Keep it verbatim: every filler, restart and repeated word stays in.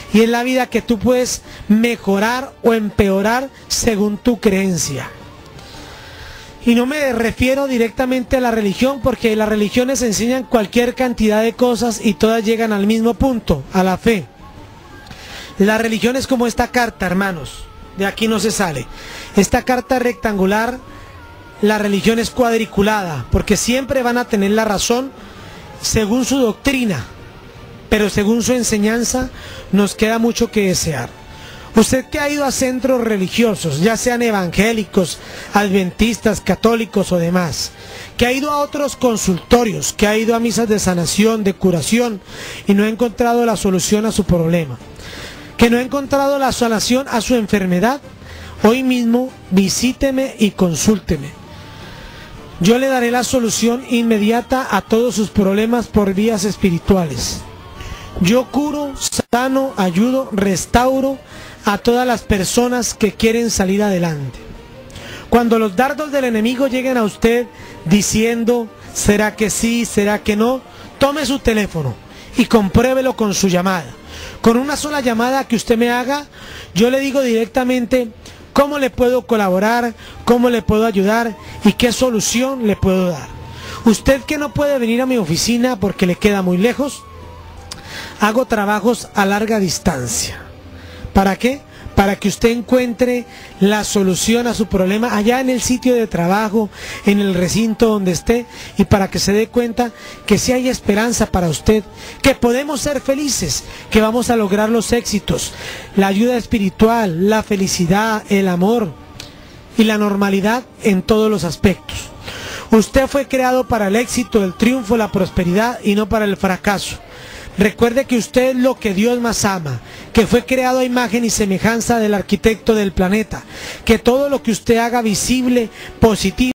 y es la vida que tú puedes mejorar o empeorar según tu creencia. Y no me refiero directamente a la religión, porque las religiones enseñan cualquier cantidad de cosas y todas llegan al mismo punto, a la fe. La religión es como esta carta, hermanos, de aquí no se sale. Esta carta rectangular, la religión es cuadriculada, porque siempre van a tener la razón según su doctrina, pero según su enseñanza nos queda mucho que desear. Usted que ha ido a centros religiosos, ya sean evangélicos, adventistas, católicos o demás, que ha ido a otros consultorios, que ha ido a misas de sanación, de curación, y no ha encontrado la solución a su problema, que no ha encontrado la sanación a su enfermedad, hoy mismo visíteme y consúlteme. Yo le daré la solución inmediata a todos sus problemas por vías espirituales. Yo curo, sano, ayudo, restauro a todas las personas que quieren salir adelante. Cuando los dardos del enemigo lleguen a usted diciendo, ¿será que sí? ¿Será que no? Tome su teléfono y compruébelo con su llamada. Con una sola llamada que usted me haga, yo le digo directamente cómo le puedo colaborar, cómo le puedo ayudar y qué solución le puedo dar. Usted que no puede venir a mi oficina porque le queda muy lejos, hago trabajos a larga distancia. ¿Para qué? Para que usted encuentre la solución a su problema allá en el sitio de trabajo, en el recinto donde esté, y para que se dé cuenta que sí hay esperanza para usted, que podemos ser felices, que vamos a lograr los éxitos, la ayuda espiritual, la felicidad, el amor y la normalidad en todos los aspectos. Usted fue creado para el éxito, el triunfo, la prosperidad y no para el fracaso. Recuerde que usted es lo que Dios más ama, que fue creado a imagen y semejanza del arquitecto del planeta, que todo lo que usted haga visible, positivo,